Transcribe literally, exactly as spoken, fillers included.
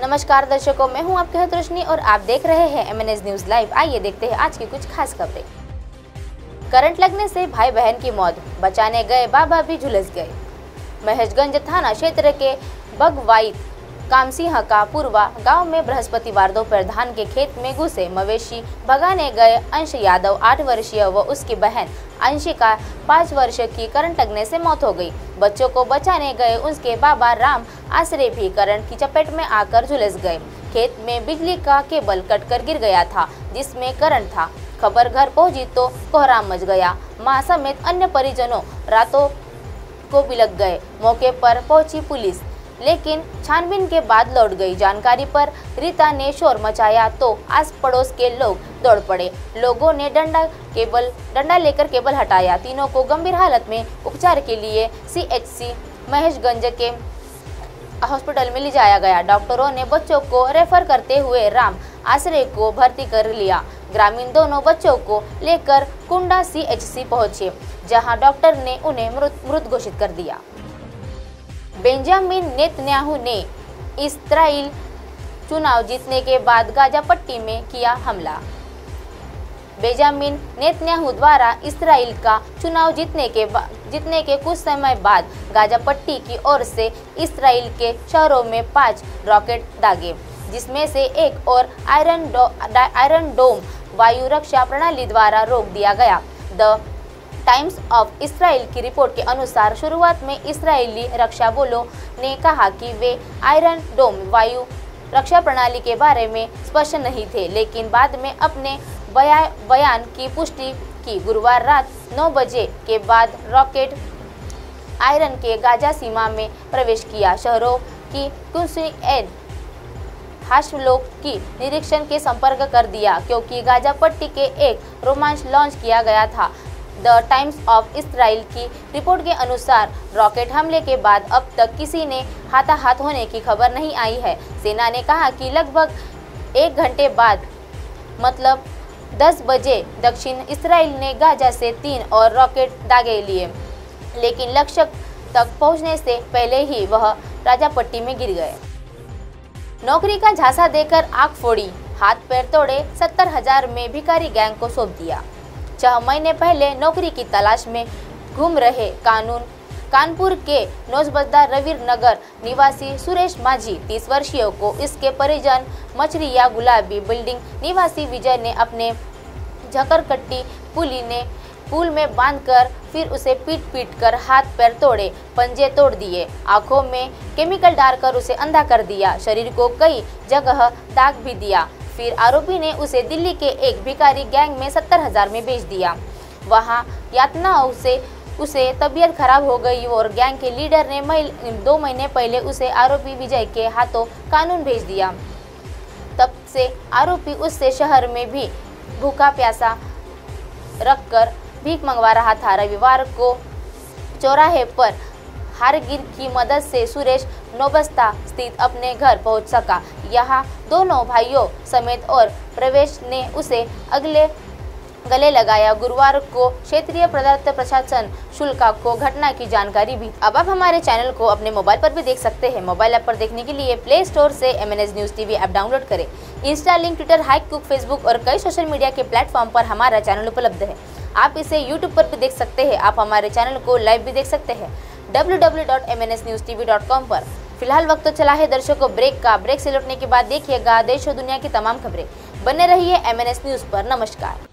नमस्कार दर्शकों, मैं हूं आपके साथ रोशनी और आप देख रहे हैं एमएनएस न्यूज लाइव। आइए देखते हैं आज की कुछ खास खबरें। करंट लगने से भाई बहन की मौत, बचाने गए बाबा भी झुलस गए। महेशगंज थाना क्षेत्र के बगवाईत कामसिंह का पूर्वा गांव में बृहस्पतिवार दोपहर धान के खेत में घुसे मवेशी भगाने गए अंश यादव आठ वर्षीय व उसकी बहन अंशिका पाँच वर्ष की करंट लगने से मौत हो गई। बच्चों को बचाने गए उसके बाबा राम आसरे भी करंट की चपेट में आकर झुलस गए। खेत में बिजली का केबल कटकर गिर गया था जिसमें करंट था। खबर घर पहुंची तो कोहराम मच गया। मां समेत अन्य परिजनों रातों को बिलक गए। मौके पर पहुंची पुलिस लेकिन छानबीन के बाद लौट गई। जानकारी पर रीता ने शोर मचाया तो आस पड़ोस के लोग दौड़ पड़े। लोगों ने डंडा केबल डंडा लेकर केबल हटाया। तीनों को गंभीर हालत में उपचार के लिए सीएचसी महेशगंज के हॉस्पिटल में ले जाया गया। डॉक्टरों ने बच्चों को रेफर करते हुए राम आसरे को भर्ती कर लिया। ग्रामीण दोनों बच्चों को लेकर कुंडा सीएचसी पहुंचे जहां डॉक्टर ने उन्हें मृत मृत घोषित कर दिया। बेंजामिन नेतन्याहू ने इस्राइल चुनाव जीतने के बाद गाजा पट्टी में किया हमला। बेंजामिन नेतन्याहू द्वारा इस्राइल का चुनाव जीतने के जीतने के कुछ समय बाद गाजा पट्टी की ओर से इस्राइल के शहरों में पांच रॉकेट दागे, जिसमें से एक और आयरन डो, आयरन डोम वायु रक्षा प्रणाली द्वारा रोक दिया गया। द टाइम्स ऑफ इसराइल की रिपोर्ट के अनुसार शुरुआत में इस्राएली रक्षा बलों ने कहा कि वे आयरन डोम वायु रक्षा प्रणाली के बारे में स्पष्ट नहीं थे, लेकिन बाद में अपने बया, बयान की पुष्टि की। गुरुवार रात नौ बजे के बाद रॉकेट आयरन के गाजा सीमा में प्रवेश किया। शहरों की कुंसिएन हाशलों की निरीक्षण के संपर्क कर दिया क्योंकि गाजा पट्टी के एक रोमांच लॉन्च किया गया था। द टाइम्स ऑफ इसराइल की रिपोर्ट के अनुसार रॉकेट हमले के बाद अब तक किसी ने हाथाहाथ होने की खबर नहीं आई है। सेना ने कहा कि लगभग एक घंटे बाद मतलब दस बजे दक्षिण इसराइल ने गाजा से तीन और रॉकेट दागे लिए, लेकिन लक्ष्य तक पहुंचने से पहले ही वह राजापट्टी में गिर गए। नौकरी का झांसा देकर आंख फोड़ी, हाथ पैर तोड़े, सत्तर हजार में भिखारी गैंग को सौंप दिया। छह महीने पहले नौकरी की तलाश में घूम रहे कानून कानपुर के नौजबद्दा रवीर नगर निवासी सुरेश माझी तीस वर्षीय को इसके परिजन मछरिया गुलाबी बिल्डिंग निवासी विजय ने अपने झकरकट्टी पुली ने पुल में बांधकर फिर उसे पीट पीट कर हाथ पैर तोड़े, पंजे तोड़ दिए, आंखों में केमिकल डालकर उसे अंधा कर दिया, शरीर को कई जगह दाग भी दिया। फिर आरोपी ने उसे दिल्ली के एक भिखारी गैंग में सत्तर हजार में बेच दिया। वहां यातनाओं से उसे तबीयत खराब हो गई और गैंग के लीडर ने दो महीने पहले उसे आरोपी विजय के हाथों कानून भेज दिया। तब से आरोपी उससे शहर में भी भूखा प्यासा रखकर भीख मंगवा रहा था। रविवार को चौराहे पर हारगिर की मदद से सुरेश नौबस्ता स्थित अपने घर पहुंच सका। यहाँ दोनों भाइयों समेत और प्रवेश ने उसे अगले गले लगाया। गुरुवार को क्षेत्रीय पदार्थ प्रशासन शुल्क को घटना की जानकारी भी। अब आप हमारे चैनल को अपने मोबाइल पर भी देख सकते हैं। मोबाइल ऐप पर देखने के लिए प्ले स्टोर से MNS news TV app download करें। इंस्टा, लिंक, ट्विटर, हाइक कुक, फेसबुक और कई सोशल मीडिया के प्लेटफॉर्म पर हमारा चैनल उपलब्ध है। आप इसे यूट्यूब पर भी देख सकते हैं। आप हमारे चैनल को लाइव भी देख सकते हैं W W W dot M N S news T V dot com पर। फिलहाल वक्त तो चला है दर्शकों ब्रेक का। ब्रेक से लौटने के बाद देखिएगा देश और दुनिया की तमाम खबरें। बने रहिए एमएनएस न्यूज पर। नमस्कार।